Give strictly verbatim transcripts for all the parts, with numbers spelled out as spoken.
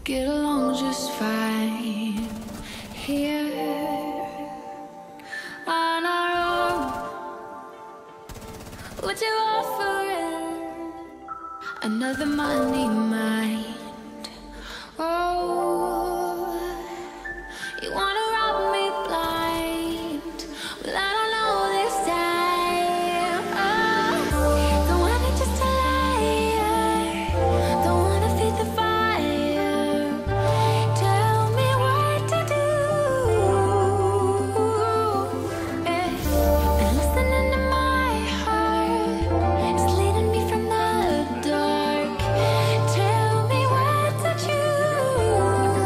get along just fine here on our own. What you offering? Another money mind. Oh, you wanna rob me blind? Well, I don't know this time. Oh, don't want it just a liar. Don't wanna feed the fire. Tell me what to do. Yeah. And listening to my heart, it's leading me from the dark. Tell me what to choose.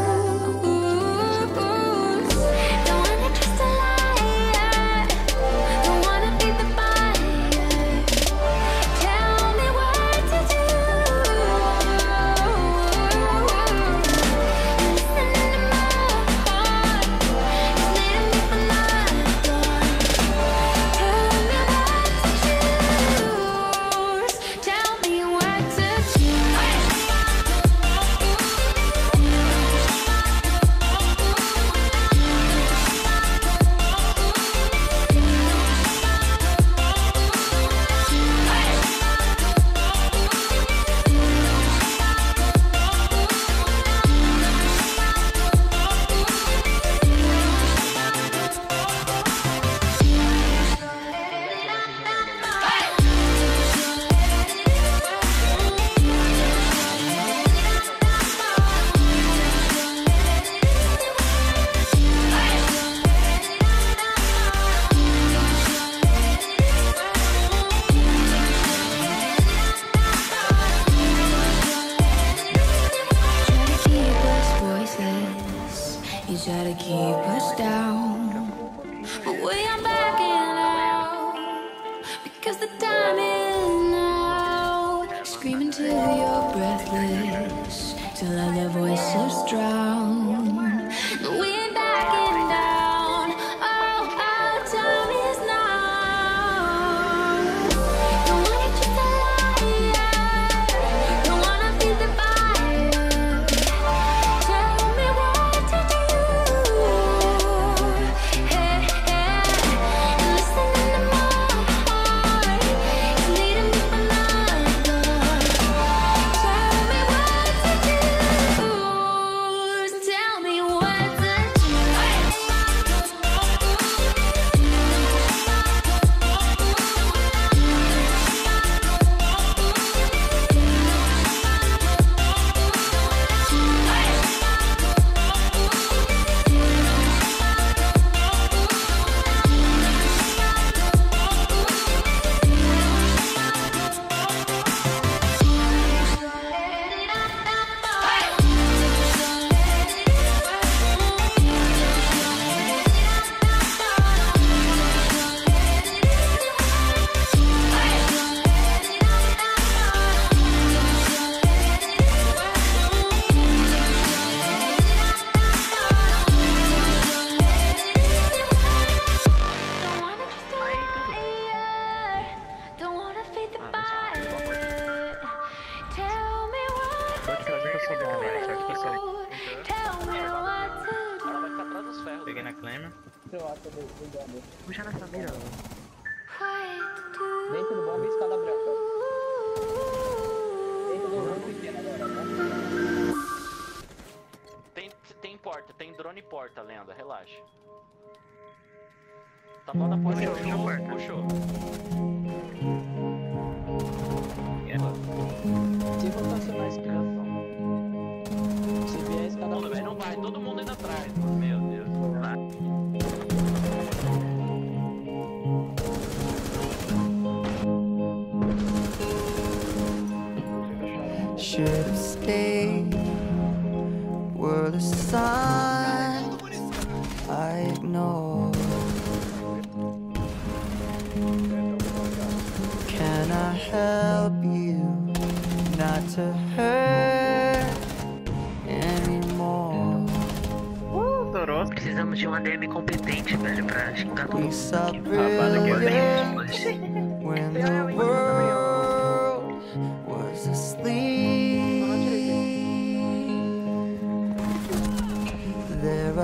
Don't wanna trust a liar. Don't wanna feed the fire. Tell me what to do. Listening to my heart, it's leading me from the dark. Tell me what to choose. Tell me what to choose. You try to keep us down, but we are backing out because the time is now. Screaming till you're breathless, till other voices drown. But we ain't backing down. Oh, our time is now. Don't wanna just a liar. Don't wanna feed the fire. Tell me what to do. Hey, hey. Listening to my heart, it's leading me from the dark. Tell me what to choose. Tell me what to Don't wanna feed the fire. Tell me what to do. Tell me what to do. Ela vai ficar atrás dos ferros. Peguei na clama. Puxa nessa mira. What to do. Dentro do bomba e escada branca. Dentro do bomba pequena agora, Tem, tem porta, tem drone e porta, lenda, relaxa. Tá bom na porta, puxou, puxou. Se rotacionar a escada. Se vier a escada Todo mundo, não vai, todo mundo indo atrás. Meu Deus. Should have stayed. Were the signs I ignored. Can I help you not to hurt anymore? Uh, Dorosco. Precisamos de um A D M competente, velho, pra xingar todo We mundo. saw Rapaz, aqui eu brilliance when the world was asleep.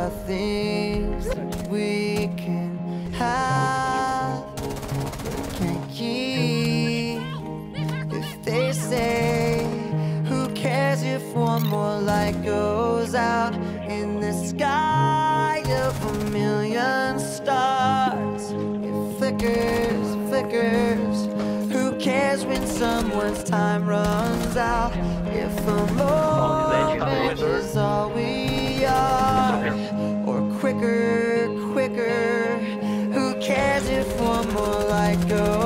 the things that we can have, but can't keep. If they say, who cares if one more light goes out in the sky of a million stars? It flickers, flickers. Who cares when someone's time runs out? If a moment is all we are, or quicker, quicker. Who cares if one more light goes